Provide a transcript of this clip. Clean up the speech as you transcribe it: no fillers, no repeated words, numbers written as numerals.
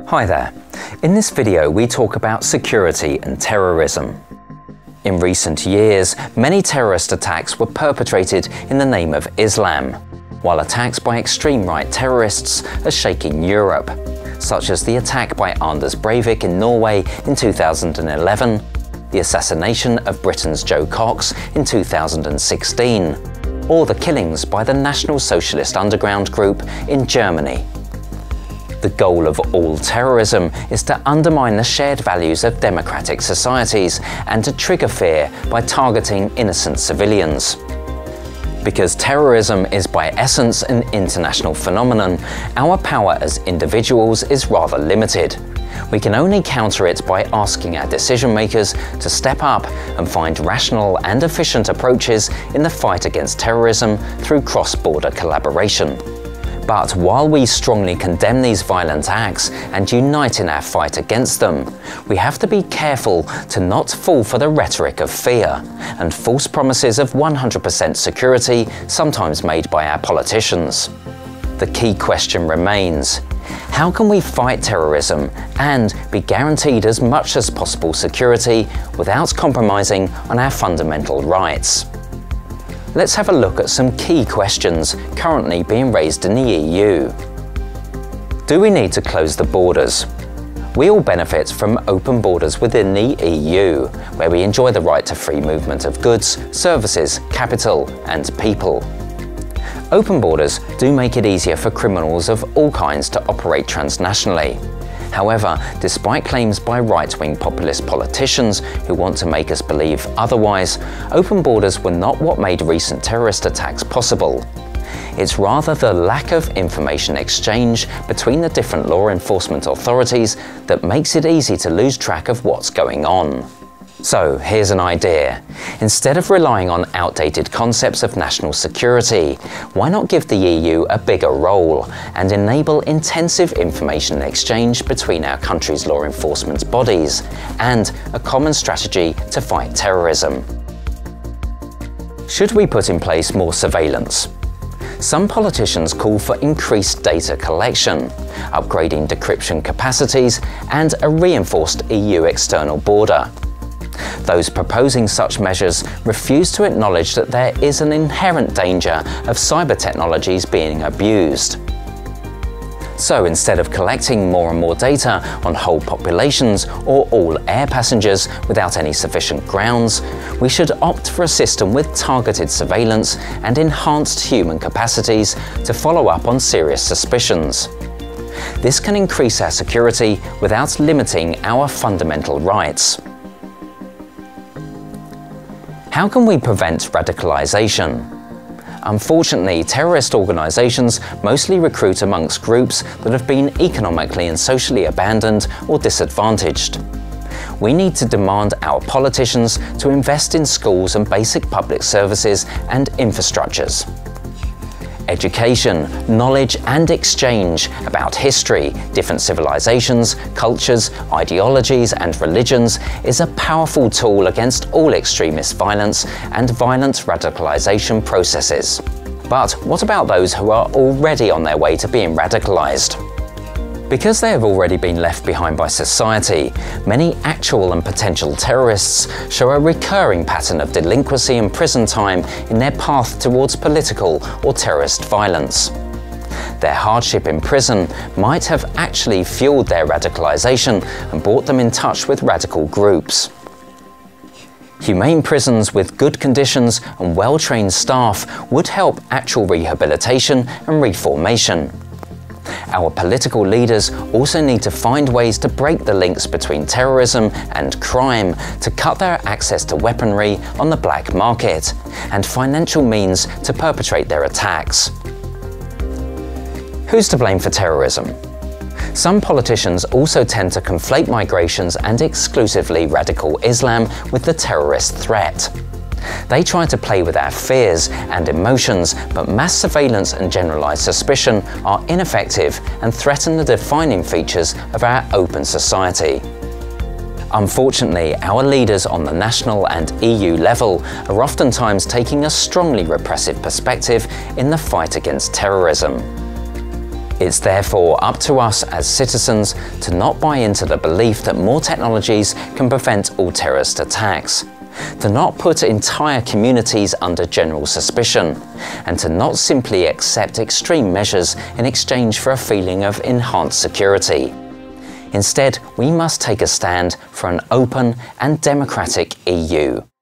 Hi there. In this video we talk about security and terrorism. In recent years, many terrorist attacks were perpetrated in the name of Islam, while attacks by extreme right terrorists are shaking Europe, such as the attack by Anders Breivik in Norway in 2011, the assassination of Britain's Joe Cox in 2016, or the killings by the National Socialist Underground Group in Germany. The goal of all terrorism is to undermine the shared values of democratic societies and to trigger fear by targeting innocent civilians. Because terrorism is by essence an international phenomenon, our power as individuals is rather limited. We can only counter it by asking our decision makers to step up and find rational and efficient approaches in the fight against terrorism through cross-border collaboration. But while we strongly condemn these violent acts and unite in our fight against them, we have to be careful to not fall for the rhetoric of fear and false promises of 100% security, sometimes made by our politicians. The key question remains: how can we fight terrorism and be guaranteed as much as possible security without compromising on our fundamental rights? Let's have a look at some key questions currently being raised in the EU. Do we need to close the borders? We all benefit from open borders within the EU, where we enjoy the right to free movement of goods, services, capital, and people. Open borders do make it easier for criminals of all kinds to operate transnationally. However, despite claims by right-wing populist politicians who want to make us believe otherwise, open borders were not what made recent terrorist attacks possible. It's rather the lack of information exchange between the different law enforcement authorities that makes it easy to lose track of what's going on. So here's an idea. Instead of relying on outdated concepts of national security, why not give the EU a bigger role and enable intensive information exchange between our country's law enforcement bodies and a common strategy to fight terrorism? Should we put in place more surveillance? Some politicians call for increased data collection, upgrading decryption capacities, and a reinforced EU external border. Those proposing such measures refuse to acknowledge that there is an inherent danger of cyber technologies being abused. So instead of collecting more and more data on whole populations or all air passengers without any sufficient grounds, we should opt for a system with targeted surveillance and enhanced human capacities to follow up on serious suspicions. This can increase our security without limiting our fundamental rights. How can we prevent radicalization? Unfortunately, terrorist organizations mostly recruit amongst groups that have been economically and socially abandoned or disadvantaged. We need to demand our politicians to invest in schools and basic public services and infrastructures. Education, knowledge and exchange about history, different civilizations, cultures, ideologies and religions is a powerful tool against all extremist violence and violent radicalization processes. But what about those who are already on their way to being radicalized? Because they have already been left behind by society, many actual and potential terrorists show a recurring pattern of delinquency and prison time in their path towards political or terrorist violence. Their hardship in prison might have actually fueled their radicalization and brought them in touch with radical groups. Humane prisons with good conditions and well-trained staff would help actual rehabilitation and reformation. Our political leaders also need to find ways to break the links between terrorism and crime, to cut their access to weaponry on the black market and financial means to perpetrate their attacks. Who's to blame for terrorism? Some politicians also tend to conflate migrations and exclusively radical Islam with the terrorist threat. They try to play with our fears and emotions, but mass surveillance and generalized suspicion are ineffective and threaten the defining features of our open society. Unfortunately, our leaders on the national and EU level are oftentimes taking a strongly repressive perspective in the fight against terrorism. It's therefore up to us as citizens to not buy into the belief that more technologies can prevent all terrorist attacks, to not put entire communities under general suspicion, and to not simply accept extreme measures in exchange for a feeling of enhanced security. Instead, we must take a stand for an open and democratic EU.